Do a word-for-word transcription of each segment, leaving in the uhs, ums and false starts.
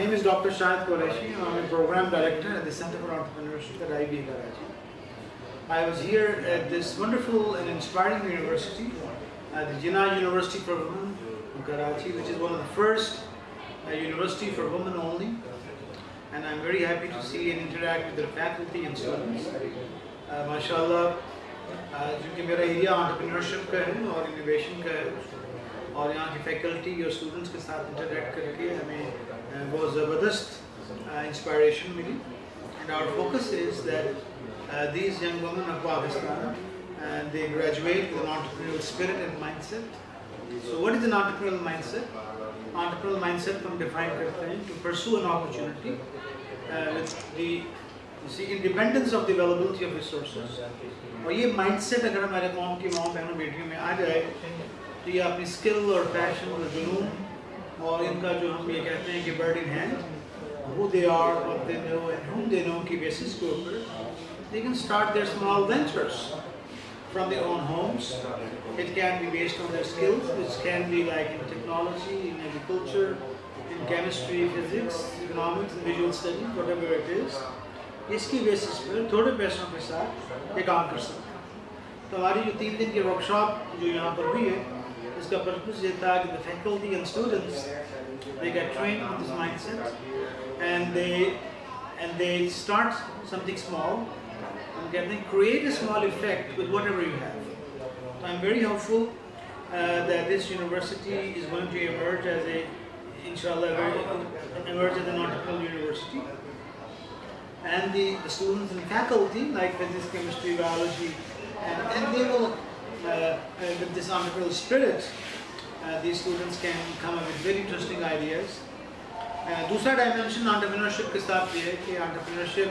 name is Doctor Shahid Qureshi. I'm a program director at the Center for Entrepreneurship at I B A Karachi. I was here at this wonderful and inspiring university, uh, the Jinnah University for Women in Karachi, which is one of the first uh, university for women only. And I'm very happy to see and interact with the faculty and students. Uh, MashaAllah, क्योंकि मेरा area entrepreneurship का है और innovation का है और यहाँ की faculty और students के साथ interact करके हमें बहुत ज़बरदस्त inspiration milli. And our focus is that uh, these young women of Pakistan and they graduate with an entrepreneurial spirit and mindset. So what is an entrepreneurial mindset? Entrepreneurial mindset को हम define करते हैं to pursue an opportunity uh, with the you see independence of the availability of resources. और ये mindset अगर हमारे कौम की माओ बहनों बेटियों में आ जाए तो ये अपनी skill और passion और जुनून और इनका जो हम ये कहते हैं कि bird in hand, who they are, what they know and whom they know की basis के ऊपर they can start their small ventures from their own homes. It can be based on their skills, which can be like in technology, in agriculture, in chemistry, physics, economics, and visual studies, whatever it is. इसकी basis पर थोड़े पैसों के साथ ये काम कर सकते हैं. तो हमारी जो तीन दिन की वर्कशॉप जो यहाँ पर हुई है इसका पर्पस ये था कि the faculty and students they get trained on this mindset and they and they start something small and get they create a small effect with whatever you have. So I'm very hopeful uh, that this university is going to emerge as a inshallah emerge as an entrepreneurial university. And the, the students and faculty, like physics, chemistry, biology, and, and they will, uh, uh, with this entrepreneurial spirit, uh, these students can come up with very interesting ideas. Uh, दूसरा dimension entrepreneurship के साथ ये है कि entrepreneurship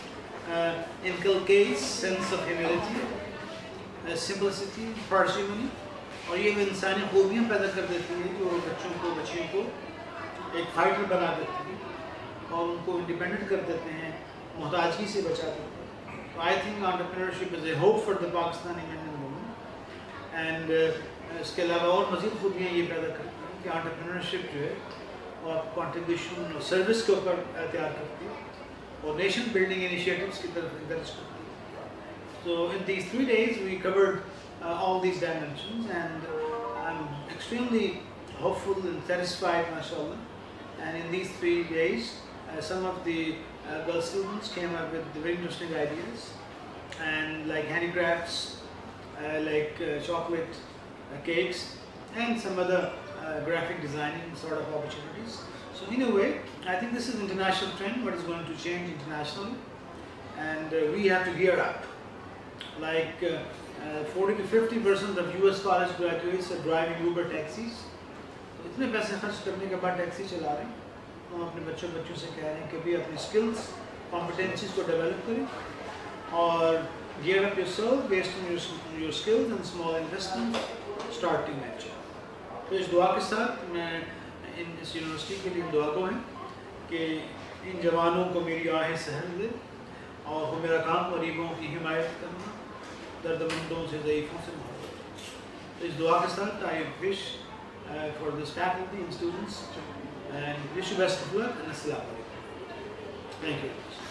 uh, inculcates sense of humility, uh, simplicity, parsimony, और ये भी इंसानी खूबियाँ पैदा कर देती है जो बच्चों को बच्चियों को एक फाइटर बना देती है और उनको इंडिपेंडेंट कर देते हैं मोहताजी से बचाते हैं. So I think entrepreneurship is a hope for the Pakistani men and women. And uh, इसके अलावा और मज़ीद खूबियाँ ये पैदा करती हैं कि entrepreneurship जो है वो आप contribution और service के ऊपर तैयार करती है और nation building initiatives की तरफ encourage करती है. So in these three days we covered uh, all these dimensions and uh, I'm extremely hopeful and satisfied, mashallah. And in these three days, uh, some of the uh, girl students came up with very interesting ideas, and like handicrafts, uh, like uh, chocolate uh, cakes, and some other uh, graphic designing sort of opportunities. So in a way, I think this is international trend, what is going to change internationally, and uh, we have to gear up. Like uh, uh, forty to fifty percent of U S college graduates are driving Uber taxis. इतने पैसे खर्च करने के बाद taxi चला रहे हैं. हम अपने बच्चों बच्चों से कह रहे हैं कि भी अपनी स्किल्स कॉम्पिटेंसीज को डेवलप करें और gear up yourself based on your, your skills and small investment, starting venture. तो इस दुआ के साथ मैं इन इस यूनिवर्सिटी के लिए दुआ को है कि इन जवानों को मेरी आहें सहल दे और वो मेरा काम गरीबों की हिमायत करना, दर्दमंदों से ज़ईफ़ों से मोहब्बत. तो इस दुआ के साथ I wish Uh, for this faculty and students and wish you best of luck and assalamu alaikum. Thank you.